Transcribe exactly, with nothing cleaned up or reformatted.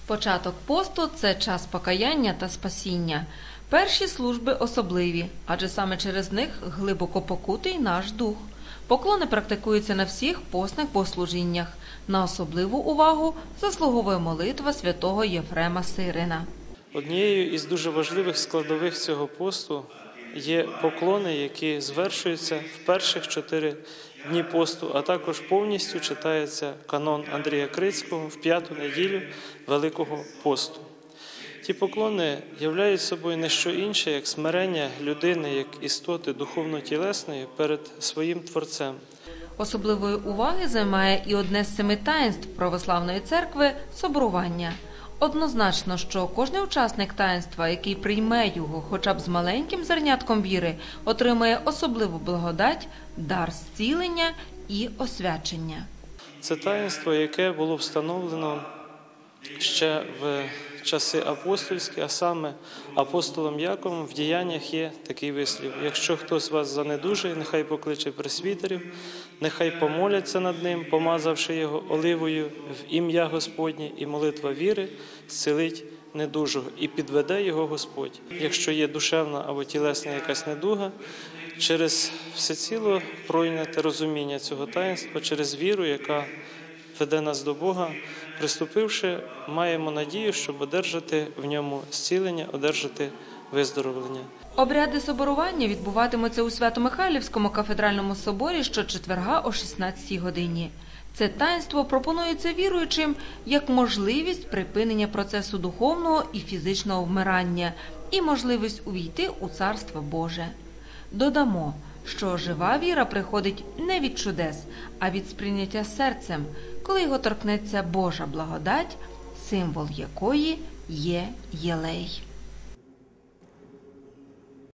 Початок посту – це час покаяння та спасіння. Перші служби особливі, адже саме через них глибоко покутий наш дух. Поклони практикуються на всіх постних богослужіннях. На особливу увагу заслуговує молитва святого Єфрема Сирина. Однією із дуже важливих складових цього посту є поклони, які звершуються в перших чотири дні посту, а також повністю читається канон Андрія Крицького в п'яту неділю Великого посту. Ті поклони являють собою не що інше, як смирення людини, як істоти духовно-тілесної перед своїм Творцем. Особливої уваги займає і одне з семи таїнств православної церкви – соборування. Однозначно, що кожен учасник таїнства, який прийме його хоча б з маленьким зернятком віри, отримає особливу благодать, дар зцілення і освячення. Це таїнство, яке було встановлено ще в часи апостольські, а саме апостолом Яковом в діяннях є такий вислів: «Якщо хтось з вас занедужає, нехай покличе пресвітерів, нехай помоляться над ним, помазавши його оливою в ім'я Господнє, і молитва віри зцілить недужого, і підведе його Господь». Якщо є душевна або тілесна якась недуга, через всеціло пройняте розуміння цього таїнства, через віру, яка веде нас до Бога, приступивши, маємо надію, щоб одержати в ньому зцілення, одержати виздоровлення. Обряди соборування відбуватимуться у Свято-Михайлівському кафедральному соборі щочетверга о шістнадцятій годині. Це таїнство пропонується віруючим як можливість припинення процесу духовного і фізичного вмирання і можливість увійти у Царство Боже. Додамо, що жива віра приходить не від чудес, а від сприйняття серцем, коли його торкнеться Божа благодать, символ якої є єлей.